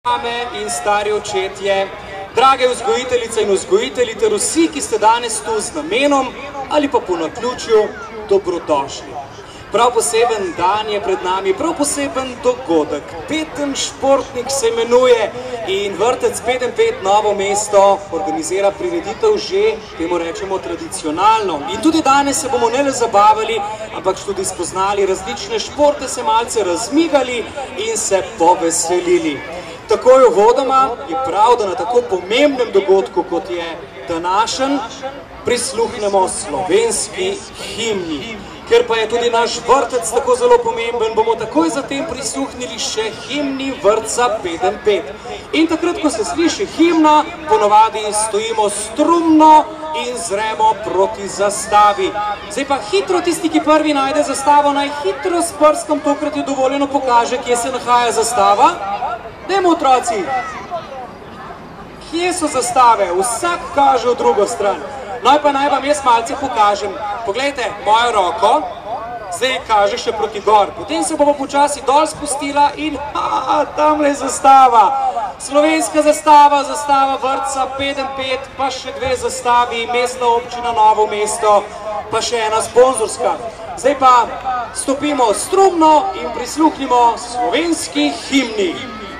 Mame in stari očetje, drage vzgojiteljice in vzgojitelji ter vsi, ki ste danes tu z namenom ali pa po naključju, dobrodošli. Prav poseben dan je pred nami, prav poseben dogodek. Peten športnik se imenuje in vrtec 5x5 Novo mesto organizira prireditev že, temu rečemo, tradicionalno. In tudi danes se bomo ne le zabavali, ampak tudi spoznali različne športe, se malce razmigali in se poveselili. Takoj uvodoma je prav, da na tako pomembnem dogodku, kot je današnji, prisluhnemo slovenski himni. Ker pa je tudi naš vrtec tako zelo pomemben, bomo takoj zatem prisluhnili še himni vrtca 5x5. In takrat, ko se sliši himna, ponovadi stojimo strumno in zremo proti zastavi. Zdaj pa hitro tisti, ki prvi najde zastavo, naj hitro s prstom, tokrat je dovoljeno, pokaže, kje se nahaja zastava. Dajmo, otroci, kje so zastave? Vsak kaže v drugo stran. No, pa naj vam jaz malce pokažem. Poglejte, mojo roko, zdaj kaže še proti gor. Potem se bomo počasi dol spustila in tamle je zastava. Slovenska zastava, zastava vrtca 5x5, pa še dve zastavi, Mestna občina Novo mesto, pa še ena sponzorska. Zdaj pa stopimo strumno in prisluhnimo slovenski himni.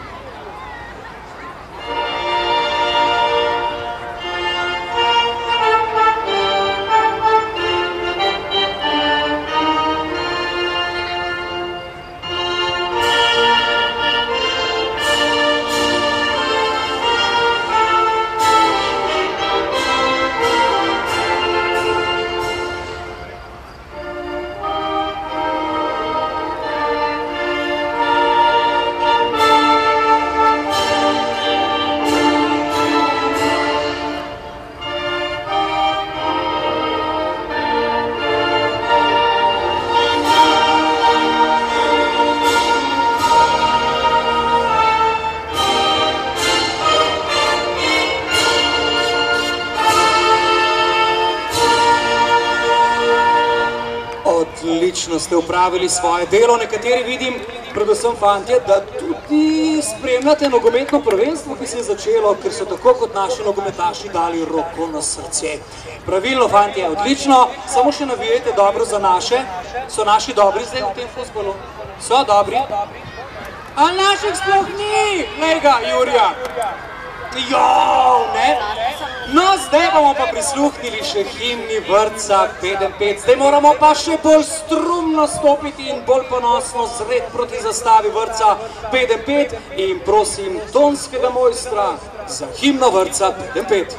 Odlično ste upravili svoje delo. Nekateri vidim, predvsem fantje, da tudi spremljate nogometno prvenstvo, ki se je začelo, ker so tako kot naši nogometaši dali roko na srce. Pravilno, fantje, odlično. Samo še navijajte dobro za naše. So naši dobri zdaj v tem fuzbalu? So dobri? A naših sploh ni? Glej ga, Jurija. Jo, ne? No, zdaj bomo pa prisluhnili še himni vrtca 5x5. Zdaj moramo pa še bolj strumno stopiti in bolj ponosno zret proti zastavi vrtca 5x5 in prosim tonskega mojstra za himno vrtca 5x5.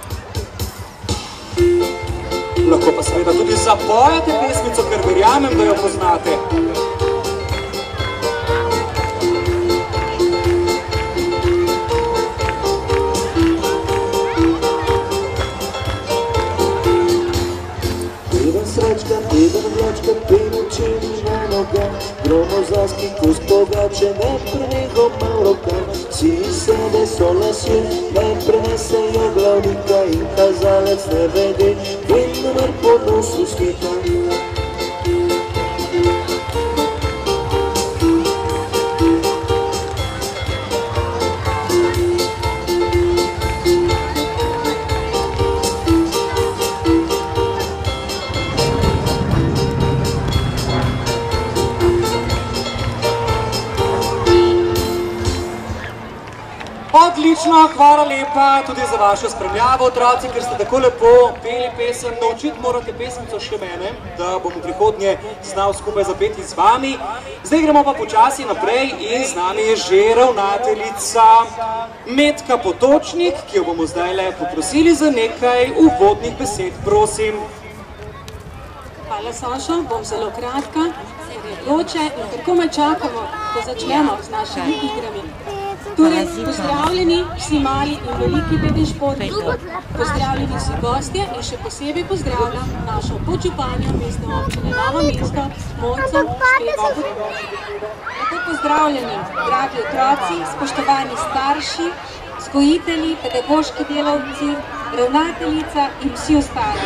Lahko pa seveda tudi zapojate pesmico, ker verjamem, da jo poznate. Jedan vlačka, peručeni na noga, gromozanski kus pogače, ne prenego maloka. Vsi sede so lasje, ne prenesejo glavnika in kazalec ne vede, vedno mar po nosu svita. Odlično, hvala lepa tudi za vašo spremljavo, otroci, ker ste tako lepo peli pesem. Naučiti morate pesmico še mene, da bom v prihodnje znal skupaj zapeti z vami. Zdaj gremo pa počasi naprej in z nami je že ravnateljica Metka Potočnik, ki jo bomo zdaj le poprosili za nekaj uvodnih besed, prosim. Hvala, Sašo, bom zelo kratka, ker je vroče in ker komaj čakamo, da začnemo z našimi igrami. Torej, pozdravljeni vsi mali in veliki pedenšportniki, pozdravljeni vsi gostje in še posebej pozdravljam našo podžupanjo Mestne občine Novo mesto, Mojco Števo Potočnik. Tako pozdravljeni, dragi otroci, spoštovani starši, vzgojitelji, pedagoški delavci, ravnateljica in vsi ostali.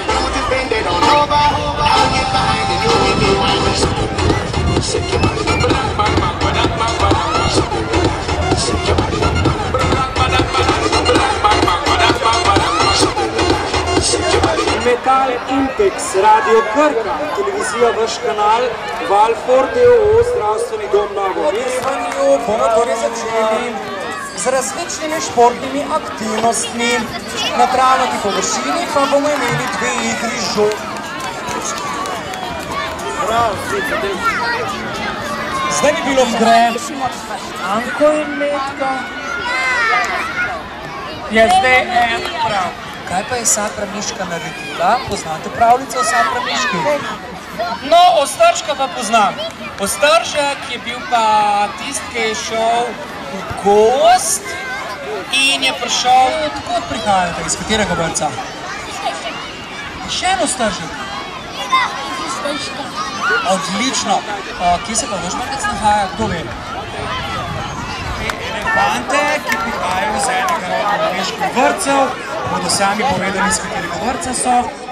Shake your body, Impex, Radio Krka, televizija Vaš kanal, Valfor DOO, zdravstveni dom Novo mesto. Bomo torej začeli z različnimi športnimi aktivnostmi. Na travnati površini pa bomo imeli 2 igri žog. Zdaj bi bilo vgre Anko in Metka. Je zdaj en prav. Kaj pa je Satra Miška naredila? Poznate pravljico o Satra Miški? No, Ostržka pa poznam. Ostržek je bil pa tisti, ki je šel v gost in je prišel... Odkot prihajate? Iz katerega vrca? Še en Ostržek? Odlično. Kje se pa vaš vrtec nahaja? Kdo ve? Elefante, ki prihajajo iz enega od angleških vrtcev, bodo sami povedali, iz katerega vrca so.